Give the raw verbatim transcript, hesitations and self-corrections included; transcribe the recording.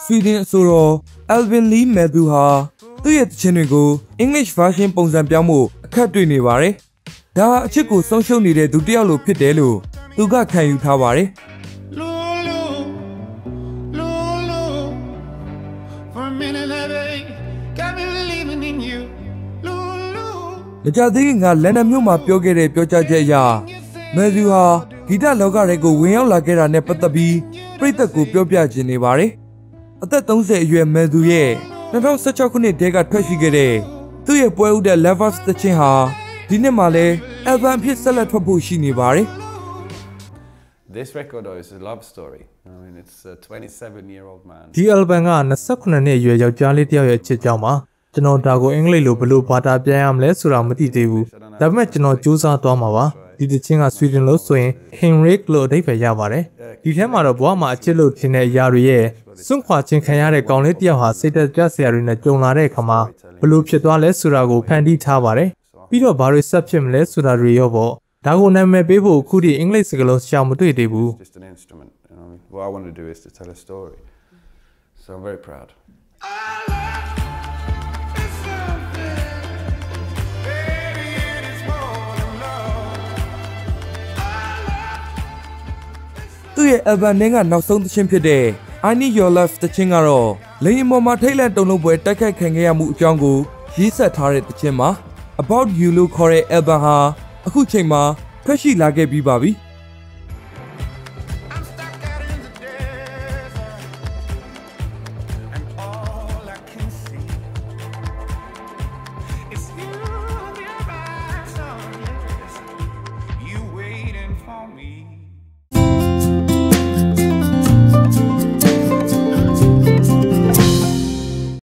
Sweden ဆိုတော့ Alvin Lee Matthew ဟာသူ့ရဲ့တခြင်းတွေကို English version ပုံစံပြောင်းဖို့အခက်တွေ့နေပါတယ်။ဒါအချစ်ကိုဆုံးရှုံးနေတဲ့သူတစ်ယောက်လိုဖြစ်တယ်လို့သူကခံယူထားပါတယ်။ကြကြသေးကလန်ဒန်မြို့မှာပြောခဲ့တဲ့ပြောကြားချက်အရမယ်သျူဟာဂီတလောကတွေကိုဝင်ရောက်လာခဲ့တာနဲ့ပတ်သက်ပြီးပရိသတ်ကိုပြောပြခြင်းနေပါတယ်။အသက်သုံးဆယ်အရွယ်မယ်သျူရဲ့၂၀၁၆ခုနှစ်တည်းကထွက်ရှိခဲ့တဲ့သူ့ရဲ့ပွဲဥတဲ့ Lovers သချင်းဟာဒီနှစ်မှာလည်း album ဖြစ်ဆက်လက်ထွက်ဖို့ရှိနေပါတယ်။ This record is a love story. I mean it's a twenty-seven year old man. ဒီ album က၂၈နှစ်အရွယ်ယောက်ျားလေးတစ်ယောက်ရဲ့အချစ်ကြောင်းပါကျွန်တော်ဒါကိုအင်္ဂလိပ်လိုဘယ်လိုဘာသာပြန်ရမလဲဆိုတာမသိသေးဘူးဒါပေမဲ့ကျွန်တော်စူးစမ်းသွားမှာပါဒီတခြင်းက Sweden လို့ဆိုရင် Henrik လို့အဓိပ္ပာယ်ရပါတယ်ဒီထဲမှာတော့ဘဝမှာအချစ်လို့ထင်တဲ့အရာတွေရဲ့စွန့်ခွာခြင်းခံရတဲ့ကောင်လေးတစ်ယောက်ဟာစိတ်သက်ကြစရာတွေနဲ့ကြုံလာတဲ့အခါမှာဘယ်လိုဖြစ်သွားလဲဆိုတာကိုဖန်တီးထားပါတယ်ပြီးတော့ဘာတွေဆက်ဖြစ်မလဲဆိုတာတွေရောပေါ့ဒါကိုနာမည်ပေးဖို့အခုဒီအင်္ဂလိပ်စကားလုံးရှာမတွေ့သေးဘူး What I want to do is to tell a story. So I'm very proud. သူ့ရဲ့ album နဲ့ကနောက်ဆုံးသချင်းဖြစ်တဲ့ I Need Your Love သချင်းကတော့လိင်ပေါ်မှာထိတ်လန့်တုန်လှုပ်ပွဲတိုက်ခိုက်ခံခဲ့ရမှုအကြောင်းကိုရေးဆက်ထားတဲ့သချင်းမှာ About You လို့ခေါ်တဲ့ album ဟာအခုချိန်မှာထွက်ရှိလာခဲ့ပြီးပါပြီ Me